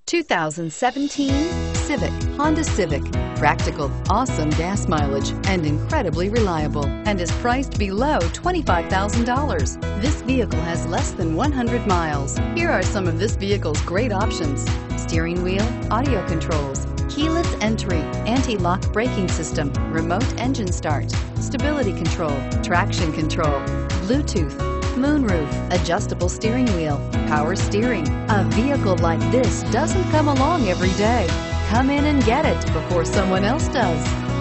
2017 Civic, Honda Civic. Practical, awesome gas mileage, and incredibly reliable, and is priced below $25,000. This vehicle has less than 100 miles. Here are some of this vehicle's great options: steering wheel audio controls, keyless entry, anti-lock braking system, remote engine start, stability control, traction control, Bluetooth, moonroof, adjustable steering wheel, power steering. A vehicle like this doesn't come along every day. Come in and get it before someone else does.